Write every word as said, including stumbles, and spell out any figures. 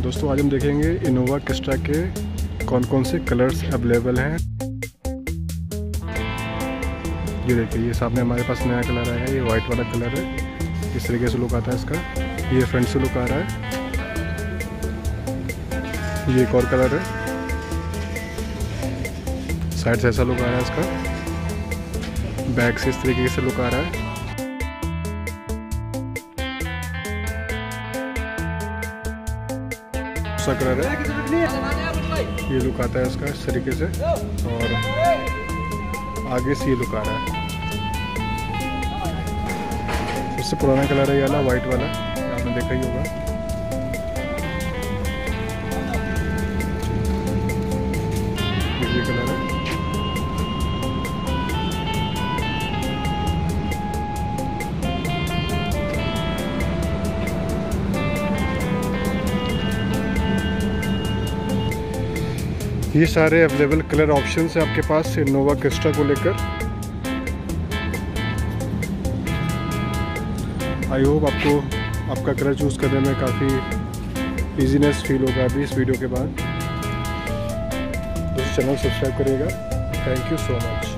दोस्तों आज हम देखेंगे इनोवा क्रिस्टा के कौन कौन से कलर्स अवेलेबल हैं। ये देखिए, ये सामने हमारे पास नया कलर आया है, ये वाइट वाला कलर है। इस तरीके से लुक आता है इसका। ये फ्रंट से लुक आ रहा है। ये एक और कलर है, साइड से ऐसा लुक आ रहा है इसका। बैक से इस तरीके से लुक आ रहा है। दूसरा कलर है, ये लुक आता है इसका इस तरीके से, और आगे से ये लुक आ रहा है। सबसे पुराना कलर है ये वाला, वाइट वाला, आपने देखा ही होगा। ये कलर है। ये सारे अवेलेबल कलर ऑप्शंस हैं आपके पास इनोवा क्रिस्टा को लेकर। आई होप आपको आपका कलर चूज़ करने में काफ़ी इजीनेस फील होगा अभी इस वीडियो के बाद। दोस्तों चैनल सब्सक्राइब करिएगा। Thank you so much.